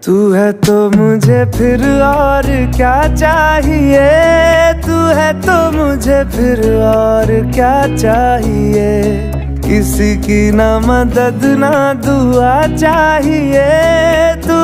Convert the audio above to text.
तू है तो मुझे फिर और क्या चाहिए, तू है तो मुझे फिर और क्या चाहिए। किसी की ना मदद ना दुआ चाहिए, तू